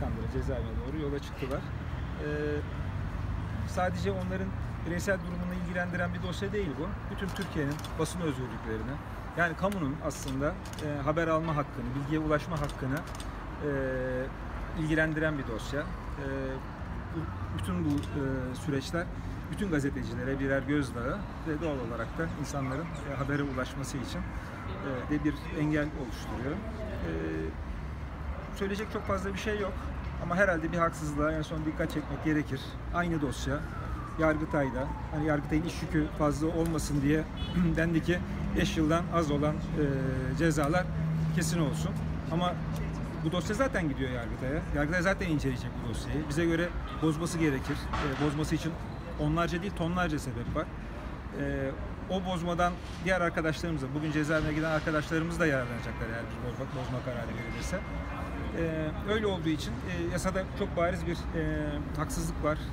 kandıra cezaevine doğru yola çıktılar. Sadece onların bireysel durumunu ilgilendiren bir dosya değil bu. Bütün Türkiye'nin basın özgürlüklerini, yani kamunun aslında haber alma hakkını, bilgiye ulaşma hakkını ilgilendiren bir dosya. Bütün bu süreçler bütün gazetecilere birer gözdağı ve doğal olarak da insanların habere ulaşması için de bir engel oluşturuyor. Söyleyecek çok fazla bir şey yok ama herhalde bir haksızlığa en son dikkat çekmek gerekir. Aynı dosya Yargıtay'da, hani Yargıtay'ın iş yükü fazla olmasın diye dendi ki 5 yıldan az olan cezalar kesin olsun. Ama bu dosya zaten gidiyor Yargıtay'a. Yargıtay zaten inceleyecek bu dosyayı. Bize göre bozması gerekir. Bozması için onlarca değil tonlarca sebep var. O bozmadan diğer arkadaşlarımız da, bugün cezaevine giden arkadaşlarımız da yararlanacaklar eğer bir bozma kararı verilirse. Öyle olduğu için yasada çok bariz bir haksızlık var.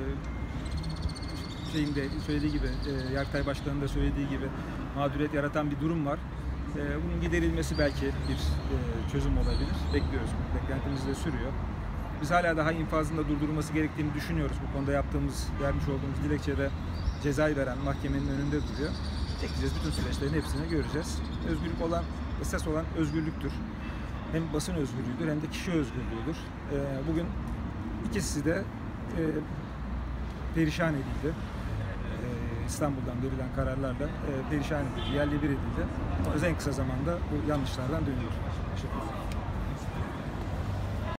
Şeyinde söylediği gibi, Yargıtay Başkanı'nın da söylediği gibi mağduriyet yaratan bir durum var. Bunun giderilmesi belki bir çözüm olabilir. Bekliyoruz. Beklentimiz de sürüyor. Biz hala daha infazın da durdurulması gerektiğini düşünüyoruz. Bu konuda vermiş olduğumuz dilekçede cezayı veren mahkemenin önünde duruyor. Bekleyeceğiz. Bütün süreçlerin hepsini göreceğiz. Esas olan özgürlüktür. Hem basın özgürlüğüdür hem de kişi özgürlüğüdür. Bugün ikisi de perişan edildi. İstanbul'dan verilen kararlarla perişan edildi, yerle bir edildi. En kısa zamanda bu yanlışlardan dönüyor. Teşekkür ederim.